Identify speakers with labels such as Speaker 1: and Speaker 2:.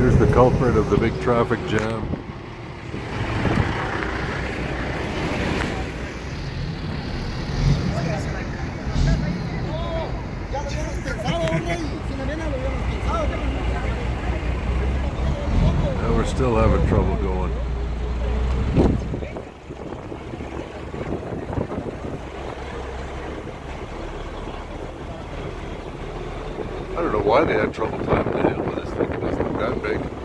Speaker 1: Here's the culprit of the big traffic jam. Now we're still having trouble going. I don't know why they had trouble climbing the hill with this thing. It doesn't look that big.